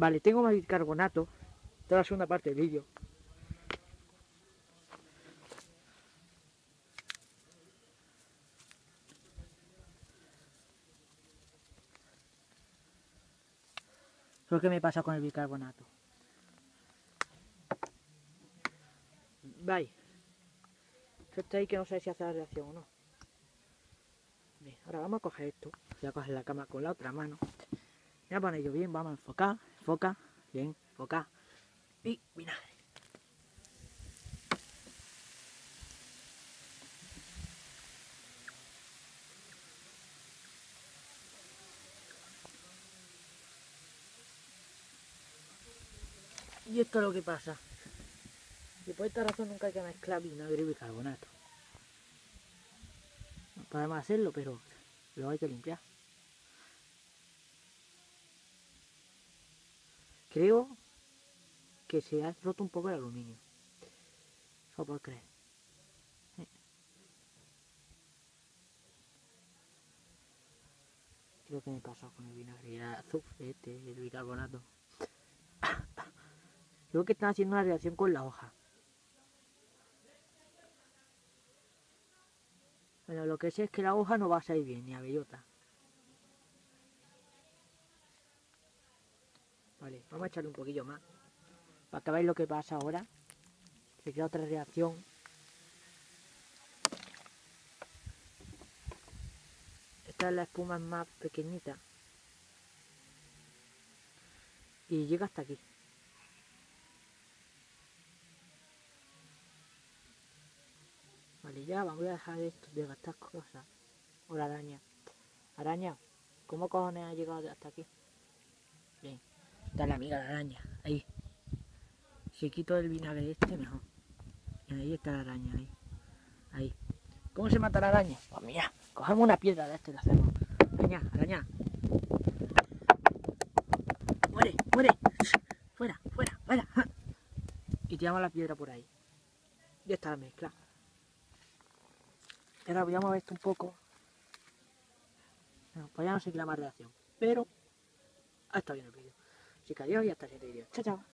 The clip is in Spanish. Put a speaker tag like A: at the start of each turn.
A: Vale, tengo más bicarbonato. Esta es la segunda parte del vídeo. Lo que me pasa con el bicarbonato. Vale. Esto está ahí que no sé si hace la reacción o no. Bien, ahora vamos a coger esto. Voy a coger la cámara con la otra mano. Voy a poner yo bien, vamos a enfocar. Enfoca. Bien, enfoca. Y vinagre. Y esto es lo que pasa. Y por esta razón nunca hay que mezclar vinagre y bicarbonato. Podemos hacerlo, pero luego hay que limpiar. Creo que se ha roto un poco el aluminio. Solo por creer. Creo que me pasó con el vinagre y el azufre, el bicarbonato. Creo que están haciendo una reacción con la hoja. Bueno, lo que sé es que la hoja no va a salir bien, ni a bellota. Vale, vamos a echarle un poquillo más. Para que veáis lo que pasa ahora. Se crea otra reacción. Esta es la espuma más pequeñita. Y llega hasta aquí. Vale, ya voy a dejar esto de gastar cosas. Hola, araña. Araña, ¿cómo cojones ha llegado hasta aquí? Bien, está la amiga de la araña. Ahí. Si quito el vinagre este, mejor. Y ahí está la araña, ahí. Ahí. ¿Cómo se mata la araña? Pues mira, cogemos una piedra de este y la hacemos. Araña, araña. Muere, muere. Fuera, fuera, fuera. Y tiramos la piedra por ahí. Ya está la mezcla. Ahora voy a mover esto un poco. No, pues ya no sé qué la más reacción. Pero ha estado bien el vídeo. Así que adiós y hasta el siguiente vídeo. Chao, chao.